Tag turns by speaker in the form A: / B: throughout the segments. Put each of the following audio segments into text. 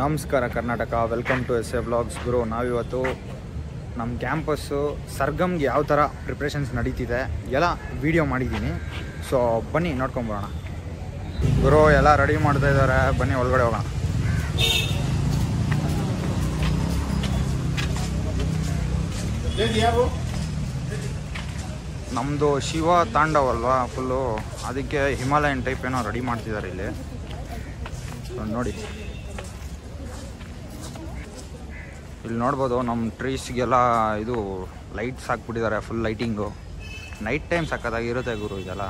A: ನಮಸ್ಕಾರ Karnataka, welcome to S A vlogs. ಗುರು, ನಾವಿವತ್ತು ನಮ್ಮ ಕ್ಯಾಂಪಸ್ಸು ಸರ್ಗಮ್ಗೆ ಯಾವ ಥರ ಪ್ರಿಪ್ರೇಷನ್ಸ್ ನಡೀತಿದೆ ಎಲ್ಲ ವೀಡಿಯೋ ಮಾಡಿದ್ದೀನಿ. ಸೊ ಬನ್ನಿ ನೋಡ್ಕೊಂಬರೋಣ. ಗುರು ಎಲ್ಲ ರೆಡಿ ಮಾಡ್ತಾ ಇದ್ದಾರೆ, ಬನ್ನಿ ಒಳಗಡೆ ಹೋಗೋಣ. ನಮ್ಮದು ಶಿವ ತಾಂಡವ್ ಅಲ್ವಾ ಫುಲ್ಲು, ಅದಕ್ಕೆ ಹಿಮಾಲಯನ್ ಟೈಪ್ ಏನೋ ರೆಡಿ ಮಾಡ್ತಿದ್ದಾರೆ ಇಲ್ಲಿ ನೋಡಿ. ಇಲ್ಲಿ ನೋಡ್ಬೋದು ನಮ್ಮ ಟ್ರೀಸ್ಗೆಲ್ಲ ಇದು ಲೈಟ್ಸ್ ಹಾಕ್ಬಿಟ್ಟಿದ್ದಾರೆ, ಫುಲ್ ಲೈಟಿಂಗು. ನೈಟ್ ಟೈಮ್ ಸಕ್ಕತ್ತಾಗಿರುತ್ತೆ ಗುರು ಇದೆಲ್ಲ.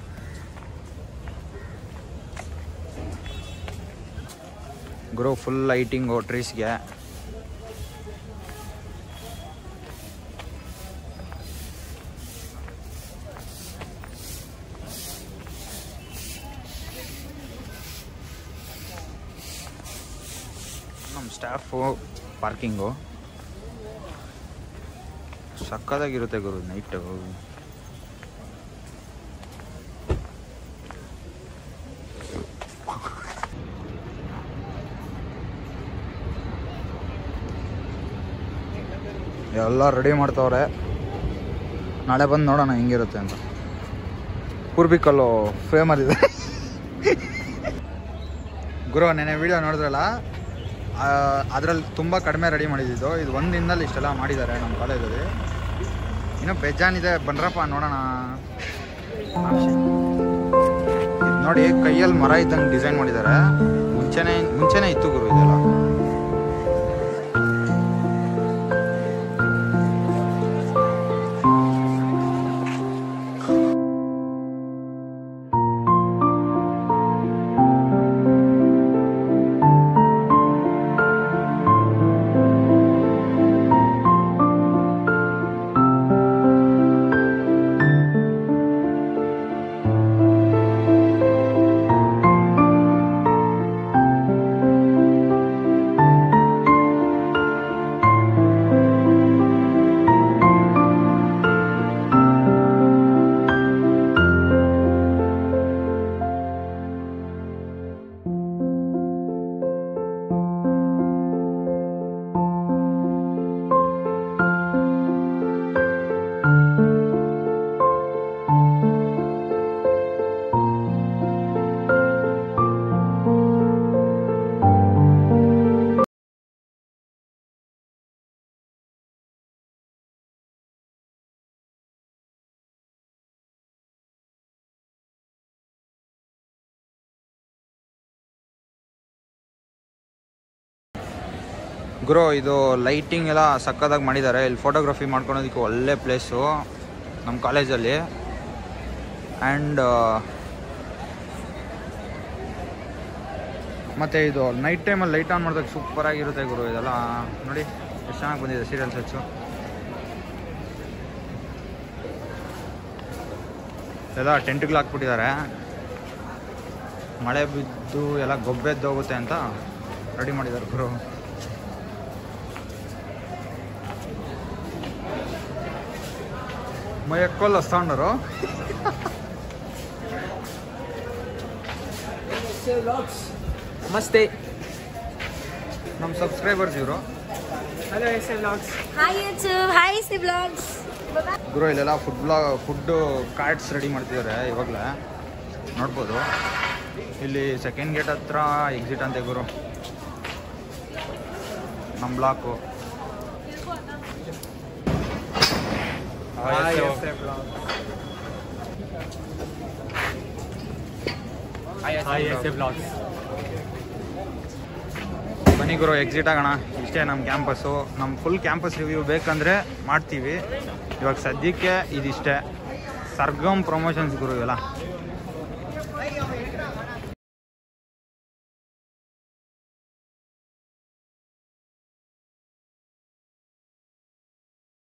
A: ಗುರು ಫುಲ್ ಲೈಟಿಂಗು ಟ್ರೀಸ್ಗೆ. ನಮ್ಮ ಸ್ಟಾಫು ಪಾರ್ಕಿಂಗು ಸಕ್ಕತ್ತಾಗಿರುತ್ತೆ ಗುರು ನೈಟು. ಎಲ್ಲ ರೆಡಿ ಮಾಡ್ತವ್ರೆ, ನಾಳೆ ಬಂದು ನೋಡೋಣ ಹೆಂಗಿರುತ್ತೆ ಅಂತ. ಪೂರ್ಬಿಕಲ್ಲು ಫೇಮಲ್ಲಿದೆ ಗುರು. ನೆನೆ ವಿಡಿಯೋ ನೋಡಿದ್ರಲ್ಲ, ಅದರಲ್ಲಿ ತುಂಬ ಕಡಿಮೆ ರೆಡಿ ಮಾಡಿದ್ದು. ಇದು ಒಂದು ದಿನದಲ್ಲಿ ಇಷ್ಟೆಲ್ಲ ಮಾಡಿದ್ದಾರೆ ನಮ್ಮ ಕಾಲೇಜಲ್ಲಿ. ಇನ್ನೂ ಬೇಜಾನಿದೆ, ಬನ್ರಪ್ಪ ನೋಡೋಣ. ನೋಡಿ, ಕೈಯಲ್ಲಿ ಮರ ಇದ್ದಂಗೆ ಡಿಸೈನ್ ಮಾಡಿದ್ದಾರೆ. ಮುಂಚೆನೇ ಇತ್ತು ಗುರು ಇದೆಲ್ಲ. ಗುರು ಇದು ಲೈಟಿಂಗ್ ಎಲ್ಲ ಸಕ್ಕತ್ತಾಗಿ ಮಾಡಿದ್ದಾರೆ. ಇಲ್ಲಿ ಫೋಟೋಗ್ರಫಿ ಮಾಡ್ಕೊಳೋದಕ್ಕೆ ಒಳ್ಳೆ ಪ್ಲೇಸು ನಮ್ಮ ಕಾಲೇಜಲ್ಲಿ. ಆ್ಯಂಡ್ ಮತ್ತು ಇದು ನೈಟ್ ಟೈಮಲ್ಲಿ ಲೈಟ್ ಆನ್ ಮಾಡೋದಕ್ಕೆ ಸೂಪರಾಗಿರುತ್ತೆ ಗುರು. ಇದೆಲ್ಲ ನೋಡಿ ಎಷ್ಟು ಚೆನ್ನಾಗಿ ಬಂದಿದೆ ಸೀರಿಯಲ್ಸ್ ಹೆಚ್ಚು. ಎಲ್ಲ ಟೆಂಟ್ಗಳು ಹಾಕ್ಬಿಟ್ಟಿದ್ದಾರೆ. ಮಳೆ ಬಿದ್ದು ಎಲ್ಲ ಗೊಬ್ಬೆದ್ದೋಗುತ್ತೆ ಅಂತ ರೆಡಿ ಮಾಡಿದ್ದಾರೆ ಗುರು. ಮೈಯಕ್ಕೋಲ್ ವಸ್ತಾಂಡರು
B: ನಮಸ್ತೆ,
A: ನಮ್ಮ ಸಬ್ಸ್ಕ್ರೈಬರ್ಸ್ ಇವರು.
B: Hello S A vlogs.
C: Hi YouTube, hi C vlogs.
A: ಗುರು ಇಲ್ಲೆಲ್ಲ ಫುಡ್ಡು ಕಾರ್ಟ್ಸ್ ರೆಡಿ ಮಾಡ್ತಿದ್ದಾರೆ ಇವಾಗಲೇ ನೋಡ್ಬೋದು. ಇಲ್ಲಿ ಸೆಕೆಂಡ್ ಗೇಟ್ ಹತ್ರ ಎಕ್ಸಿಟ್ ಅಂತೆ ಗುರು, ನಮ್ಮ ಬ್ಲಾಕು. ಬನ್ನಿ ಗುರು ಎಕ್ಸಿಟ್ ಆಗೋಣ. ಇಷ್ಟೇ ನಮ್ಮ ಕ್ಯಾಂಪಸ್ಸು. ನಮ್ಮ ಫುಲ್ ಕ್ಯಾಂಪಸ್ ರಿವ್ಯೂ ಬೇಕಂದರೆ ಮಾಡ್ತೀವಿ. ಇವಾಗ ಸದ್ಯಕ್ಕೆ ಇದಿಷ್ಟೇ. ಸರ್ಗಮ್ ಪ್ರಮೋಷನ್ಸ್ ಗುರು ಇವೆಲ್ಲ.